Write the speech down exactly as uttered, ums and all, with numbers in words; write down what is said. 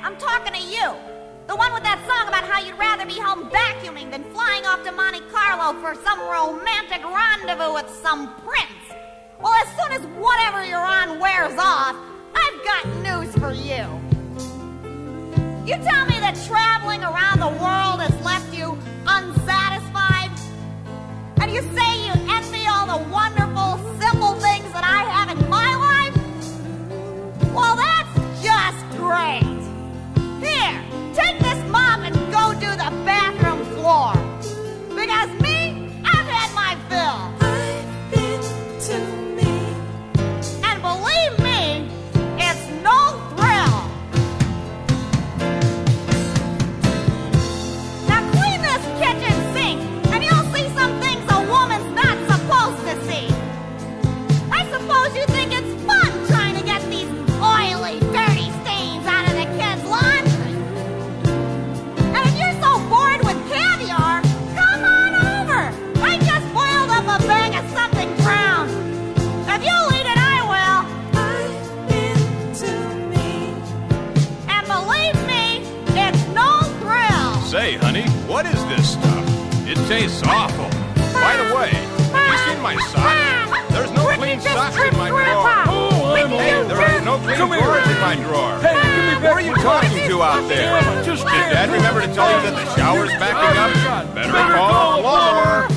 I'm talking to you. The one with that song about how you'd rather be home vacuuming than flying off to Monte Carlo for some romantic rendezvous with some prince. Well, as soon as whatever you're on wears off, I've got news for you. You tell me that traveling around the world has left you unsatisfied? And you say you envy all the wonderful, simple things that I have in my life? Well, that's just great. Here, take this mop and go do the bathroom floor. Because me, I've had my fill. I've been to me. And believe me, it's no thrill. Now clean this kitchen sink, and you'll see some things a woman's not supposed to see. I suppose you think it's fun trying to get these oily, dirty stains out of the kids' laundry. And if you're so bored with caviar, come on over. I just boiled up a bag of something brown. If you'll eat it, I will. I've been to me. And believe me, it's no thrill. Say, honey, what is this stuff? It tastes awful. By the way, have you seen my socks? There's no clean socks in my drawer. Oh, I'm Hey, old. there are no clean Come here. drawers in my drawer. Hey, give me What back are you my talking socks. to out there? Damn it, just Did Dad remember to tell you that the shower's backing up? Better Better call call a a plumber.